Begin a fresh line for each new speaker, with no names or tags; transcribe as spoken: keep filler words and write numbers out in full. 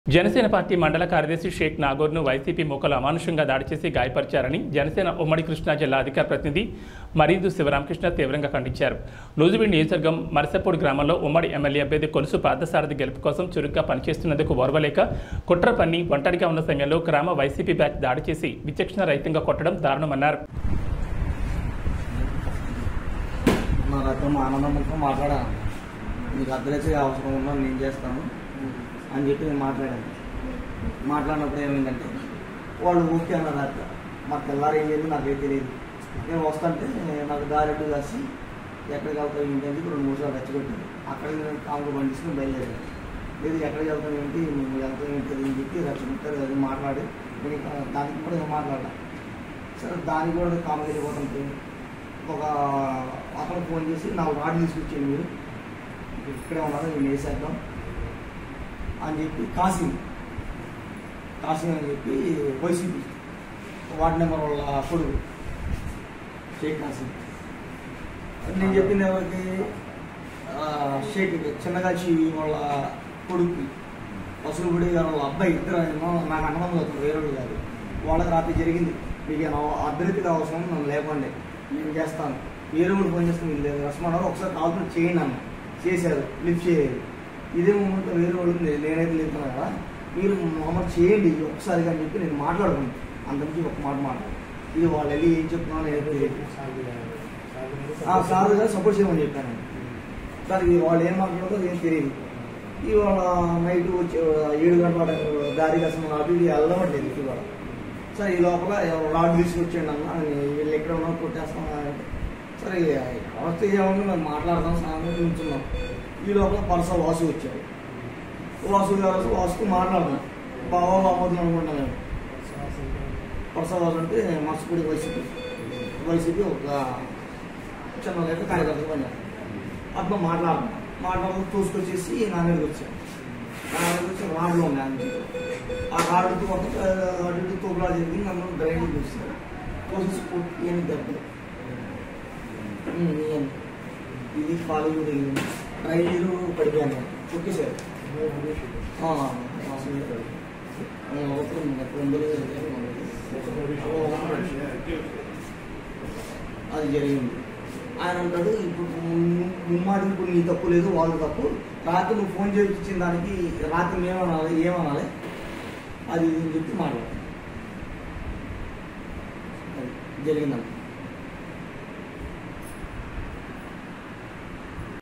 Janasena party మండల కార్యదర్శి Sheikh నాగూర్ను YCP మూకలు అమానుషంగా దాడి చేసి గాయపరిచారని జనసేన ఉమ్మడి కృష్ణా జిల్లా అధికార ప్రతినిధి మరీదు శివరామకృష్ణ తీవ్రంగా ఖండించారు. నూజివీడు నియోజకవర్గం మరసపూడి గ్రామంలో ఉమ్మడి ఎమ్మెల్యే అభ్యర్థి కొలుసు పార్థసారథి గెలుపు కోసం చురుగ్గా పనిచేస్తున్నందుకు ఓర్వలేక కుట్ర పన్ని ఒంటరిగా ఉన్న సమయంలో గ్రామ వైసీపీ బ్యాచ్ దాడి చేసి విచక్షణ రహితంగా కొట్టడం దారుణమన్నారు.
అని చెప్పి నేను మాట్లాడాను. మాట్లాడినప్పుడు ఏమైందంటే వాళ్ళు ఓకే అన్నారు. అట్లా మాకు తెల్లారి ఏం లేదు, నాకే తెలియదు. నేను వస్తుంటే నాకు దారెడ్డు కాసి ఎక్కడికి వెళ్తావు ఏంటి అని రెండు మూడు సార్లు రెచ్చగొట్టింది. అక్కడికి నేను కాముగా పండించుకుని బయలుదేరాను. లేదు ఎక్కడికి వెళ్తాం ఏంటి, నువ్వు వెళ్తాం ఏంటి అని చెప్పి రెచ్చగొట్టారు. అది మాట్లాడి నేను దానికి కూడా నేను మాట్లాడాను. సరే దానికి కూడా కాము వెళ్ళిపోతుంటే ఒక అతను ఫోన్ చేసి నాకు రాడ్ తీసుకొచ్చాను, మీరు ఇక్కడే ఉన్నారు, నేను వేసేద్దాం అని చెప్పి కాశీ కాశీ అని చెప్పి వైసీపీ వార్డు నెంబర్ వాళ్ళ కొడుకు షేక్ కాశీ. నేను చెప్పింది ఎవరికి, షేక్ చిన్నగాచి వాళ్ళ కొడుకు వసూలుబడి గారు వాళ్ళ అబ్బాయి ఇద్దరు నాకు అన్నదమ్ములు అవుతుంది, వేరే కాదు. వాళ్ళకి రాత్రి జరిగింది. మీకు అభ్యర్థికి అవసరం నన్ను లేకుండా నేను చేస్తాను, వేరే కూడా ఫోన్ చేస్తాను, వీళ్ళు రసమన్నారు, ఒకసారి కాల్ చేయండి అన్న. చేశారు, లిఫ్ట్ చేయలేదు. ఇదే మూమెంట్ వేరే వాళ్ళు నేనైతే లేకున్నా కదా, మీరు మామూలు చేయండి ఒకసారి అని చెప్పి నేను మాట్లాడుకున్నాను. అందరికీ ఒక మాట మాట్లాడు. ఇది వాళ్ళు వెళ్ళి ఏం చెప్తున్నాను నేనైతే సార్ గారు సపోర్ట్ చేయమని చెప్పాను. సార్ ఇది వాళ్ళు ఏం మాట్లాడారో ఏం తెలియదు. ఇవాళ నైట్ వచ్చి ఏడు గంటల దారి కోసం అటు ఇది వెళ్ళవట్లేదు ఇవాళ. సార్ ఈ లోపల రాడ్ తీసుకొచ్చేయండి అన్న, వీళ్ళు ఎక్కడ ఉన్నా కొట్టేస్తాం అంటే సరే అవస్థ ఏమన్నా మేము మాట్లాడదాం సాయంత్రం నుంచున్నాం. ఈ లోపల పరస వాసు వచ్చాడు. వాసు గారు వాసుకు మాట్లాడదాం బాబా బాబోతులు అనుకుంటాం మేము. పరస వాసు అంటే మర్సపూడి వైసీపీ వైసీపీ ఒక చిన్న లేక కార్యకర్తలు పనిచేస్తాం. అట్లా మాట్లాడదాం మాట్లాడుతూ చూసుకొచ్చేసి నా మీదకి వచ్చాను. నా మీదకి వచ్చి రాడ్లో ఉన్నాయి. ఆ రాడ్డు మొత్తం అటు తోపులా జరిగింది. నన్ను డ్రైనేజ్ చూస్తారు తోసేసి కొట్టి ఏమి దెబ్బలు ఇది ఫాలో జరిగింది. రైలు పడిపోయాను ఓకే సార్. అది జరిగింది. ఆయన అంటాడు ఇప్పుడు ముమ్మాది ఇప్పుడు నీ తప్పు లేదు, వాళ్ళు తప్పు. రాత్రి నువ్వు ఫోన్ చేసి ఇచ్చిన దానికి రాత్రి ఏమనాలి ఏమనాలి అది ఇది అని చెప్పి మాట్లాడు జరిగిందంట.